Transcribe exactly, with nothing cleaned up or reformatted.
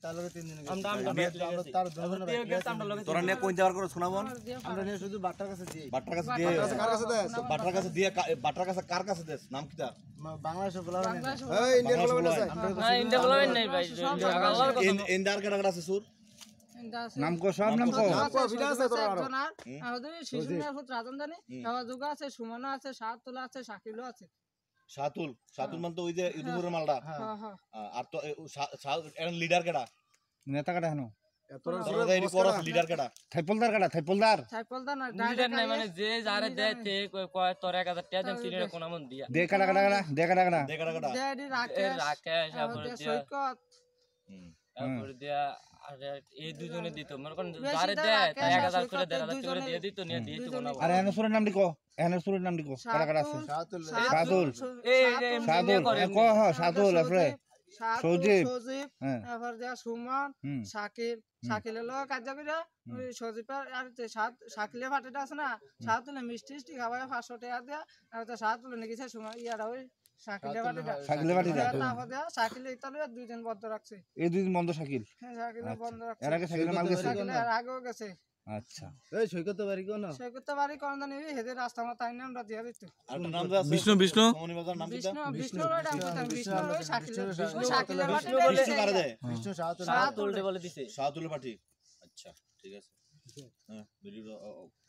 তার লগে তিন দিন আমরা আমরা আমরা তার দুজনে বাইক গেছে আমরা লগে তোরা নিয়ে কোন যাওয়ার করে শোনাবন আমরা নিয়ে শুধু বাটার কাছে দিই বাটার কাছে দিয়ে কার কাছে দেয় বাটার কাছে দিয়ে বাটার কাছে কার কাছে দেস নাম কি তার বাংলাদেশে বলা হয় না এই ইন্ডিয়ান বলা আছে না ইন্ডিয়া বলা নাই ভাই আল্লাহর কথা ইন্দার কেডা কেডা আছে সুর নাম কো সব নাম কো নাম কো ভিডিও আছে তোর আর আমাদের শিশুরা খুব রাজন জানি আমার যোগা আছে সুমনা আছে সাততলা আছে শাকিলও আছে শাতুল শাতুল মানে তো ওই যে ইদুপুরের মালটা হ্যাঁ হ্যাঁ আর তো এর লিডার কেডা নেতা কাটা হেনো তোর তোরা এই করস লিডার কেডা থাইপলদার কাটা থাইপলদার সাইকেলটা না লিডার নাই মানে যে যারে দেয় তে কয় তোর এক হাজার টাকা দেন তিনটা কোন মন দিয়া দে কাটা কাটা কাটা দে কাটা কাটা দে কেডা কেডা ড্যাডি এ রাকেশ রাকেশ তারপর আমাদের দিয়া সৈকত হুম তারপর দিয়া আর এই দুজনে দিত মনে করেন বেশি যারে দেয়, দেয় তাই রাকেশ এক হাজার করে আর দেড় হাজার সৈকত করে দুজনে- দিয়ে দিত নিয়ে দিয়ে দিত কোন আর এনে সুরের নাম লিখো এনে সুরের নাম লিখো কাটা কাটা আছে শাতুল সাদুল এই সাদুল কো হ সাদুল আপরে সজীব। সজীব হ্যাঁ তারপর দিয়া সুমন হুম শাকিল শাকিলের লগে কাজ করে ওই সজীবের আর যে সাত শাকিলের পার্টিটা আছে না সাতুলে মিষ্টি মিষ্টি খাওয়ায় পাঁচশো টাকা দেয়া আর তো সাতুলে নিয়ে গেছে সময় ইয়ারা ওই শাকিলের পার্টিটা শাকিলের পার্টিটা? তারপর দেয়া শাকিলে ইতালে দুই দিন বন্ধ রাখছে এই দুই দিন বন্ধ শাকিল হ্যাঁ শাকিলে বন্ধ রাখছে এর আগে শাকিলের মাল গেছে শাকিলে আর আগেও গেছে আচ্ছা এই সৈকত বাড়ি কোন সে করতে পারি কোন জানি হেদের রাস্তা মতো তাই না আমরা দিয়া দিত আর তো নাম আছে বিষ্ণু বিষ্ণু সোমনি বাজার নাম কি বিষ্ণু বিষ্ণু ওই ডাক করতাম বিষ্ণু ওই শাকিলের বিষ্ণু ওই শাকিলের বিষ্ণু পার্টিটা বিষ্ণু কারে দেয় বিষ্ণু শাতুল সাত উল্টে বলে দিছে শাতুল পাঠি আচ্ছা ঠিক আছে হ্যাঁ ভিডিও